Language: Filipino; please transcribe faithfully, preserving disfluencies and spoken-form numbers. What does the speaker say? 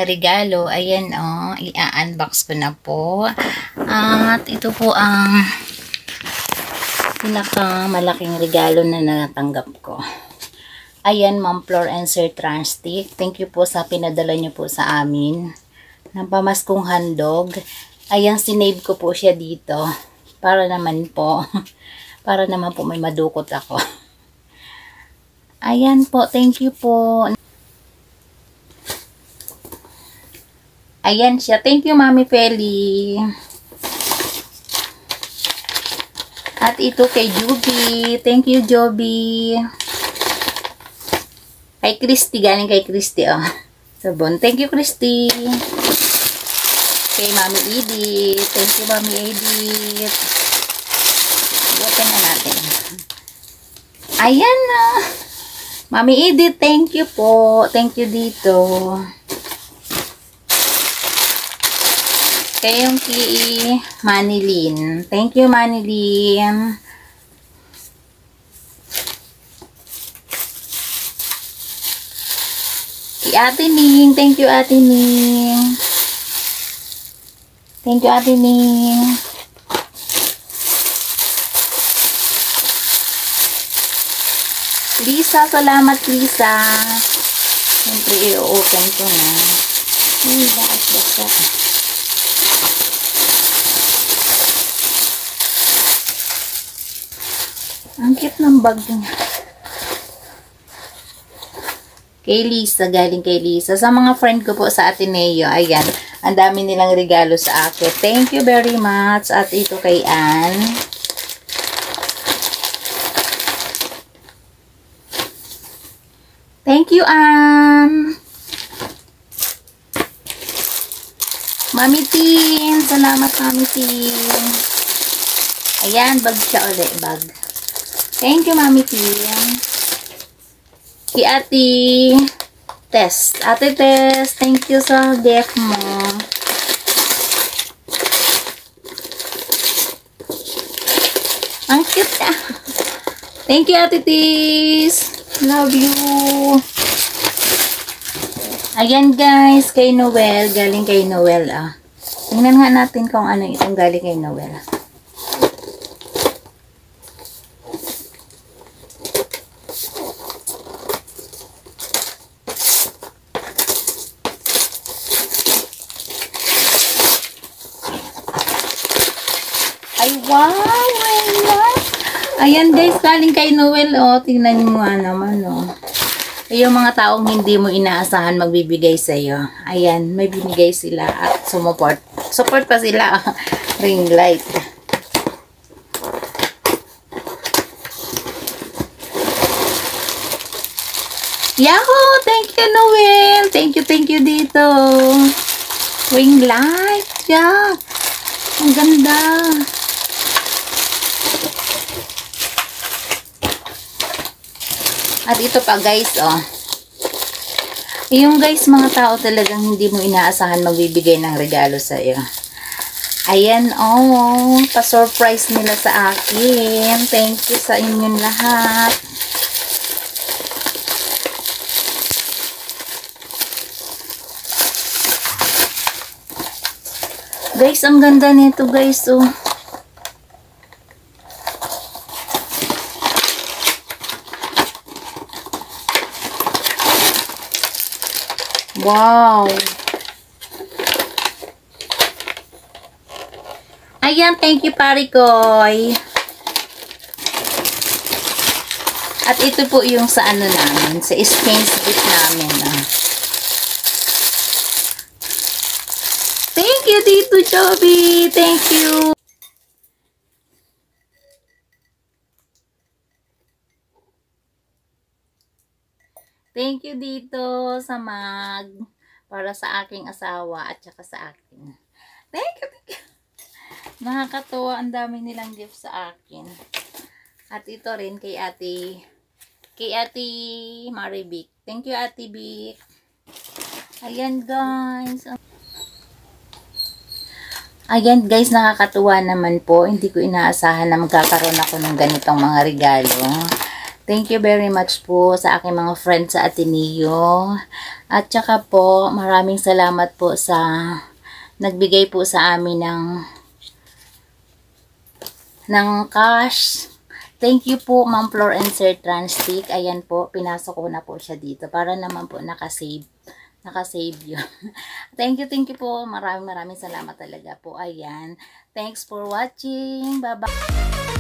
regalo. Ayan oh, i-unbox ko na po. At ito po ang pinakamalaking regalo na natanggap ko. Ayan, Ma'am Flor and Sir Transtick. Thank you po sa pinadala nyo po sa amin ng pamaskong handog. Ayan, sinave ko po siya dito. Para naman po, para naman po may madukot ako. Ayan po, thank you po. Ayan siya. Thank you, Mami Feli. At ito kay Joby. Thank you, Joby. Kay Christy. Galing kay Christy, oh. Sabon. Thank you, Christy. Kay Mami Edith. Thank you, Mami Edith. I-open na natin. Ayan na. Mami Edith, thank you po. Thank you dito. Kaya yung kay Manilyn. Thank you, Manilyn. Kay Ate Ning. Thank you, Ate Ning. Thank you, Ate Ning. Lisa, salamat, Lisa. Siyempre, i-open ko na. Uy, bakit basta? Ang cute ng bag niya. Kay Lisa, galing kay Lisa. Sa mga friend ko po sa Ateneo, ayan, ang dami nilang regalo sa akin. Thank you very much. At ito kay Ann. Thank you, Ann. Mami Tin. Salamat, Mami Tin. Ayan, bag siya ulit. Bag. Thank you, Mami Tin. Kay Ate Tess. Ate Tess, thank you sa gift mo. Ang cute na. Thank you, Ate Tess. Love you. Ayan, guys, kay Noel. Galing kay Noel, ah. Tingnan nga natin kung ano itong galing kay Noel. Ay, wow! Wow! Ayan, guys, galing kay Noel, oh. Tingnan mo nga naman, oh. Yung mga taong hindi mo inaasahan magbibigay sa'yo. Ayan, may binigay sila at sumuport. Support pa sila, oh. Ring light. Yahoo! Thank you, Noel! Thank you, thank you dito. Ring light, yeah. Ang ganda. At ito pa, guys, oh. Yung guys, mga tao talagang hindi mo inaasahan magbibigay ng regalo sa iyo. Ayan, oh. Pa-surprise nila sa akin. Thank you sa inyong lahat. Guys, ang ganda nito, guys, oh. Wow! Ayan, thank you, Parikoy. At ito po yung sa ano namin, sa exchange gift namin. Ah. Thank you, Tito Joby. Thank you. Thank you dito sa mag para sa aking asawa at saka sa akin. Thank you, thank you. Nakakatuwa, ang dami nilang gift sa akin. At ito rin kay Ate kay Ate Maribic. Thank you, Ate Bic. Ayan, guys. Ayan, guys, nakakatuwa naman po. Hindi ko inaasahan na magkakaroon ako ng ganitong mga regalo. Thank you very much po sa aking mga friends sa Ateneo. At saka po, maraming salamat po sa nagbigay po sa amin ng ng cash. Thank you po, Ma'am Flor and Sir Transtick. Ayan po, pinasok ko na po siya dito para naman po nakasave. Nakasave yun. Thank you, thank you po. Maraming maraming salamat talaga po. Ayan. Thanks for watching. Bye-bye.